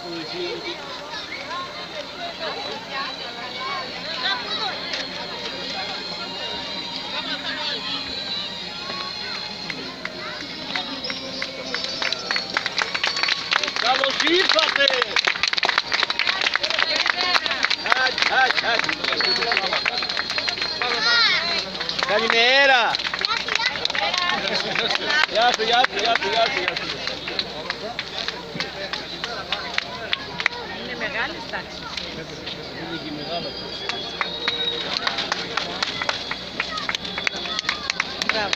Καλώς ήρθατε! Καλημέρα! Γεια σου, γεια σου, γεια σου, γεια σου, γεια σου. Είναι μεγάλες τάξεις. Είναι και μεγάλα. Μπράβο.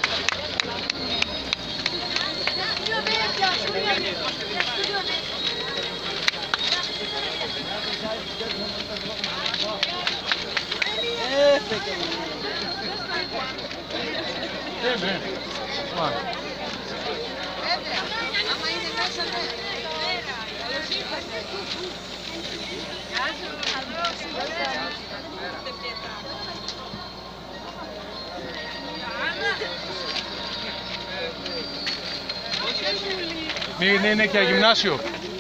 Μην είναι και γυμνάσιο.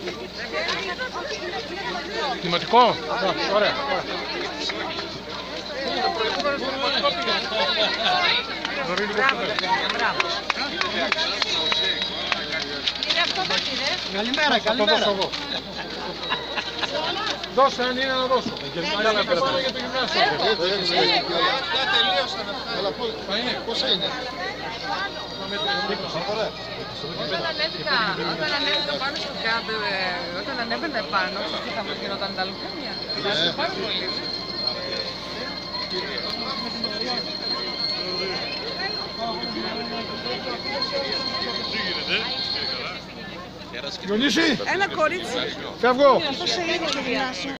Δημοτικό. Ωραία. Καλημέρα, καλημέρα. Δώσε, αν είναι να δώσω. Αλλιώς θα πάω για το γυμνάσιο. Πόσα είναι? Όταν ανέβηκα πάνω στο κάτω, όταν ανέβαινα πάνω, τι θα μου γινόταν τα λουκάνια. Ήταν πάρα πολύ. Διονύση, Ένα κορίτσι. φεύγω. Πώς έγινε το γυμνάσιο.